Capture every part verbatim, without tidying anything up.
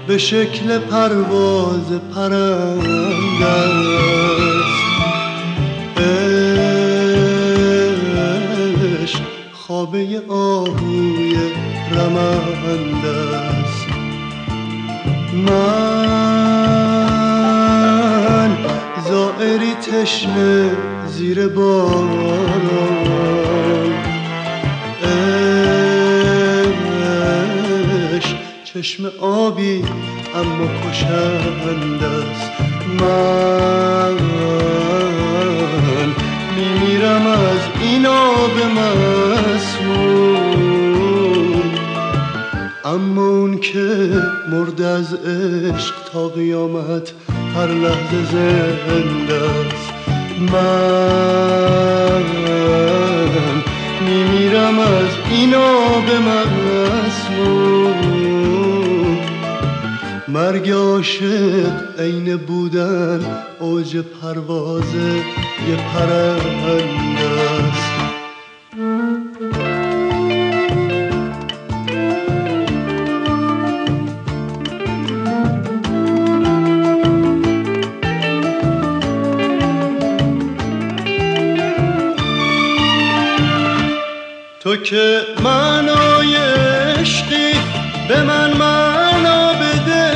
به شکل پرواز پرنده است. عشق خوابه آهوی رمنده است. من زائری تشنه زیر باران، عشق چشم آبی اما کشنده است. من میمیرم از این آب مسموم، اما اون که مرد از عشق تا قیامت هر لحظه زنده است. من میمیرم از این آب مسموم. مرگ عاشق عین بودن اوج پرواز یه پرنده است. تو که معنای عشقی به من معنا بده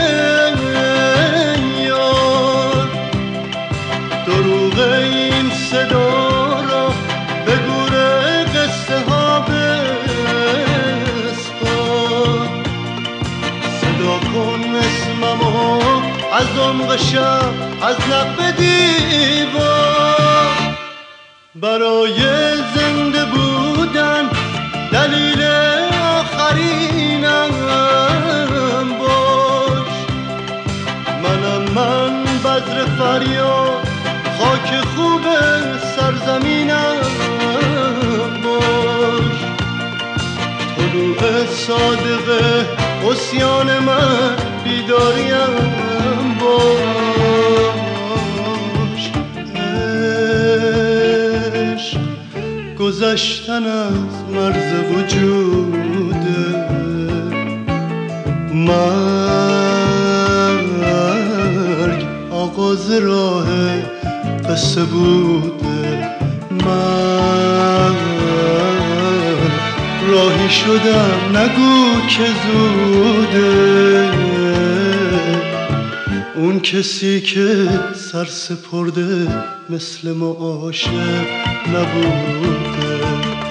یار، دروغ این صدا را به گور قصه ها بسپار. صدا کن اسممو از عمق شب، از لب دیوار. برای زنده بودن دلیل آخرینم باش. منم من بذر فریاد، خاک خوب سرزمینم باش. طلوع صادق عصیان من بیداریم باش. عشق گذشتن از مرز وجوده، مرگ آغاز راه قصه بوده. من راهی شدم نگو که زوده، اون کسی که سر سپرده مثل ما عاشق نبوده.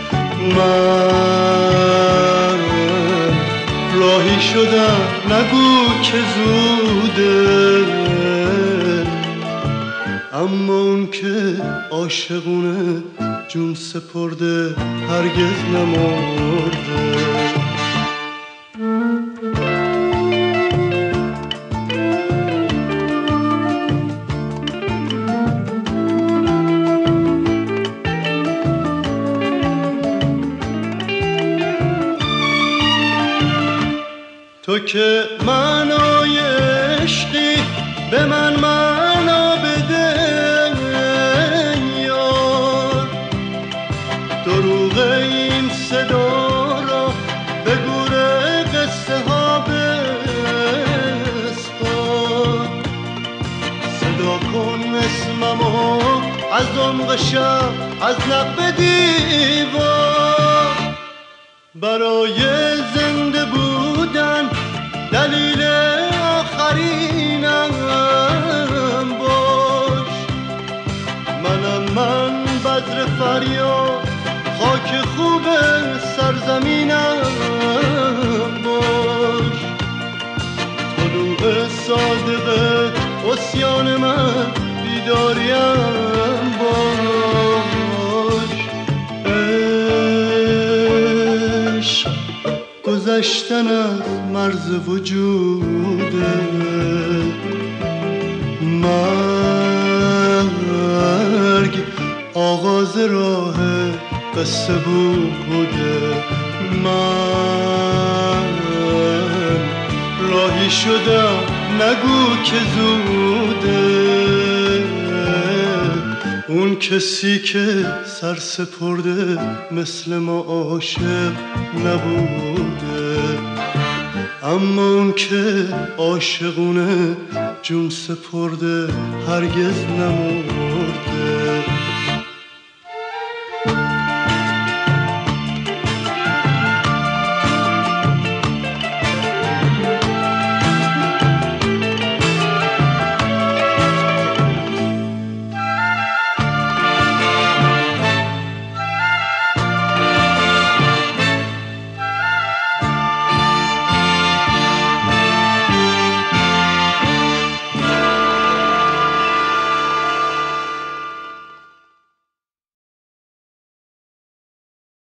من راهی شدم نگو که زوده، اما اون که عاشقونه جون سپرده هرگز نمرده. تو که معنای عشقی به من معنا بده یار، دروغ این صدا را به گور قصه ها بسپار. صدا کن اسممو از عمق شب، از لب دیوار. برای زنده بودن دلیل آخرینم باش. منم من بذر فریاد، خاک خوب سرزمینم باش. طلوع صادق عصیان من بیداریم باش. عشق گذشتن از مرز وجوده، مرگ آغاز راه قصه بوده. من راهی شدم نگو که زوده، اون کسی که سر سپرده مثل ما عاشق نبوده. اما اون که عاشقونه جون سپرده هرگز نمرده.